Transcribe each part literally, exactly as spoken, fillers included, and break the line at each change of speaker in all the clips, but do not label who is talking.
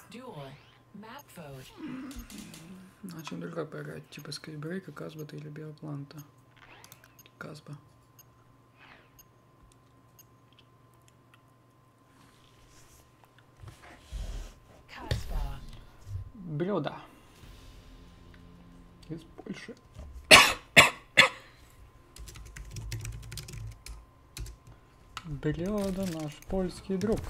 А чем другой поиграть? Типа скейбрейка, Казбата или Биопланта? Казба. Блюдо. Из Польши. Блюдо наш польский друг.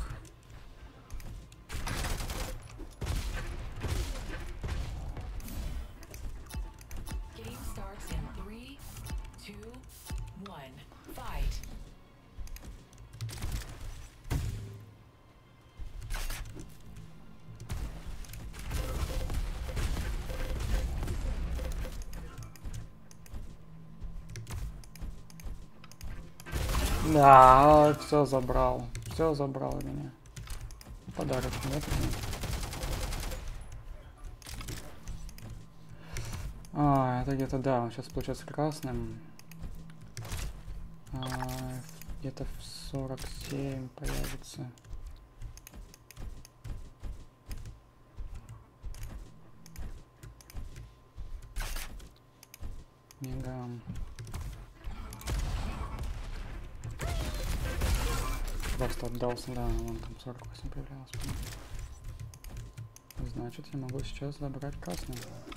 Да, все забрал. Все забрал у меня. Подарок, нет? А, это где-то, да, он сейчас получается красным. А, где-то в сорок семь появится. Мегам. Просто отдался, да, вон там сорок восемь появлялось. Значит, я могу сейчас забрать красный.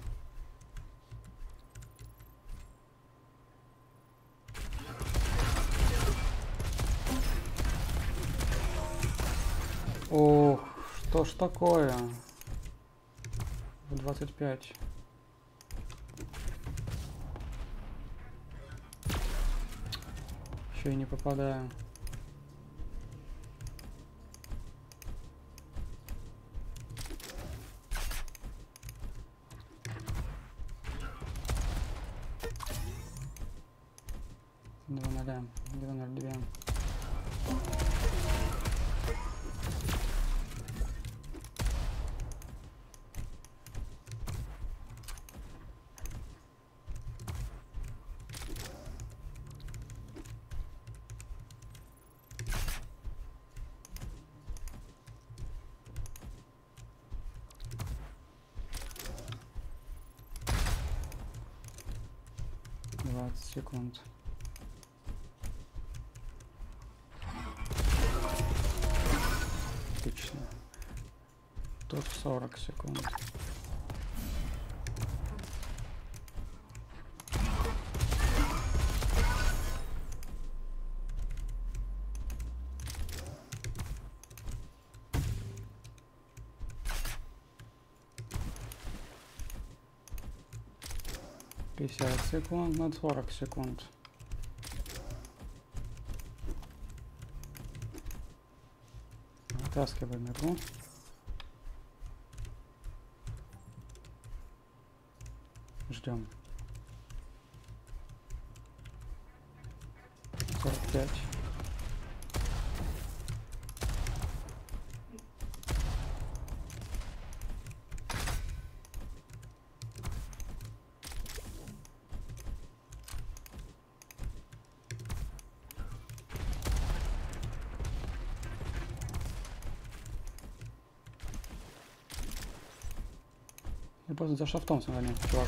Ох, что ж такое? В двадцать пять. Еще и не попадаю. два ноль, два ноль два. двадцать секунд. Отлично. Тут сорок секунд. пятьдесят секунд на сорок секунд. Вытаскиваем игру. Ждем. сорок пять. Я просто за шафтом смотрю, чувак.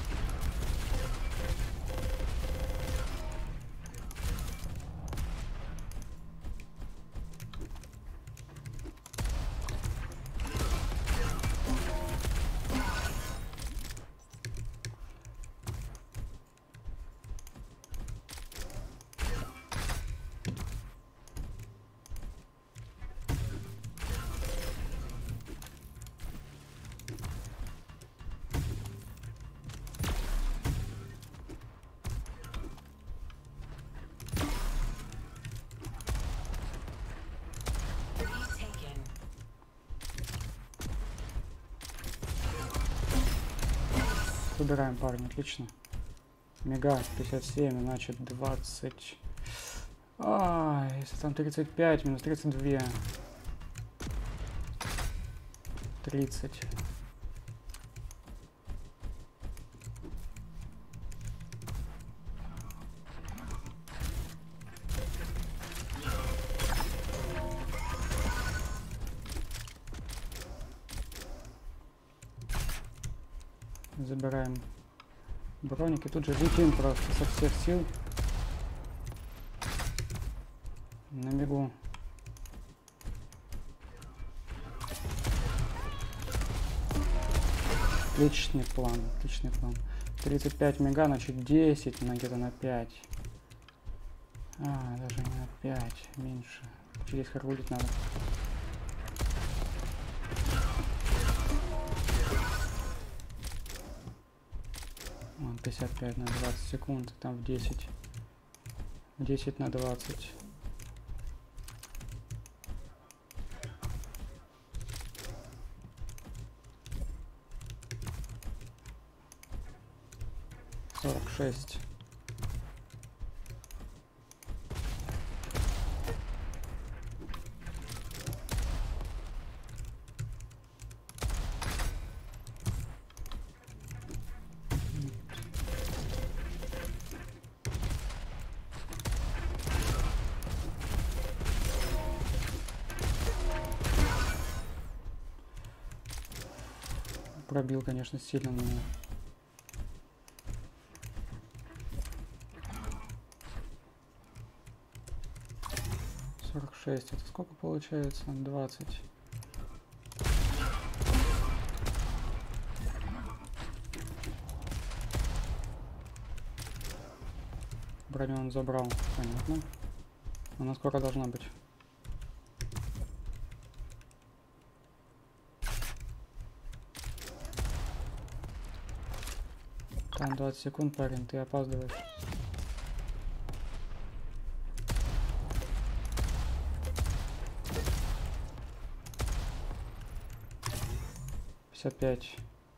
Собираем, парни, отлично. Мега пятьдесят семь, значит двадцать. А, если там тридцать пять, минус тридцать два. тридцать. Забираем броник и тут же летим просто со всех сил. На бегу. Отличный план, отличный план. тридцать пять мега, значит десять, на где-то на пять. А, даже не на пять, меньше. Через харгулить надо. Вон, пятьдесят пять на двадцать секунд, там в десять. В десять на двадцать. сорок шесть. Пробил, конечно, сильно, но... сорок шесть. Это сколько получается? двадцать. Броню он забрал. Понятно. Она скоро должна быть. Там двадцать секунд, парень, ты опаздываешь. пятьдесят пять.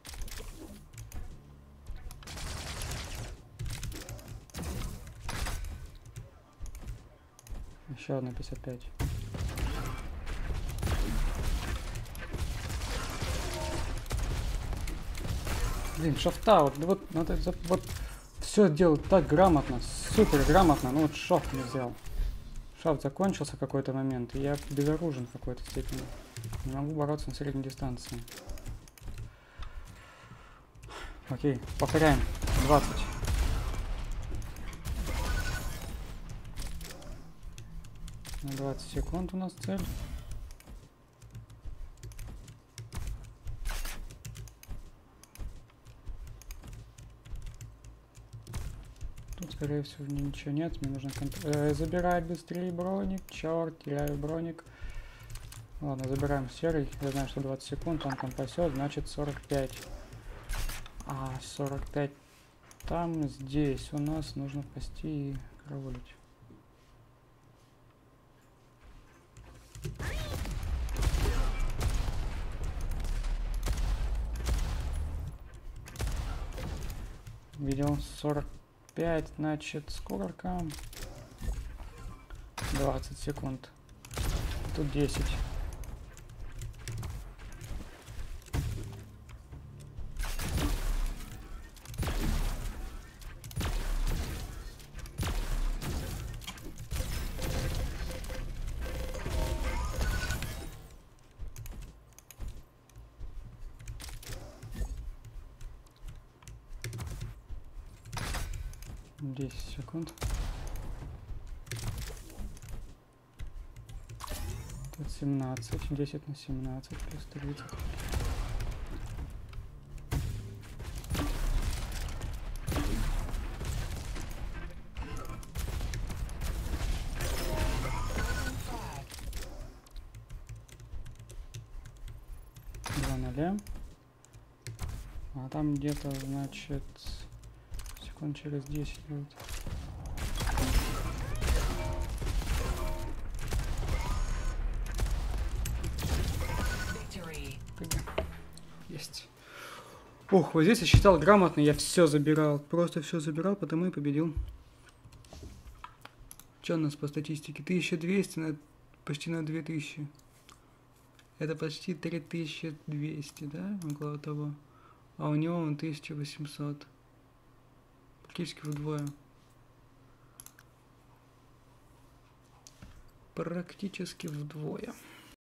Еще одна пятьдесят пять. Блин, шафта, вот, вот надо вот все делать так грамотно, супер грамотно, ну вот шафт не взял. Шафт закончился какой-то момент, и я безоружен в какой-то степени. Не могу бороться на средней дистанции. Окей, повторяем. двадцать. На двадцать секунд у нас цель. Тут, скорее всего, ничего нет. Мне нужно э, забирать быстрее броник. Черт, теряю броник. Ладно, забираем серый. Я знаю, что двадцать секунд он там пасет, значит сорок пять. А, сорок пять там, здесь у нас нужно пасти и караулить. Видел сорок пять, значит сколько? двадцать секунд. Тут десять. десять секунд. Тут семнадцать. десять на семнадцать плюс тридцать. два ноля. А там где-то, значит, секунд через десять будет. Есть. Ох, вот здесь я считал грамотно, я все забирал. Просто все забирал, потому и победил. Что у нас по статистике? тысяча двести на почти на две тысячи. Это почти три тысячи двести, да? Около того. А у него он тысяча восемьсот. Практически вдвое. Практически вдвое.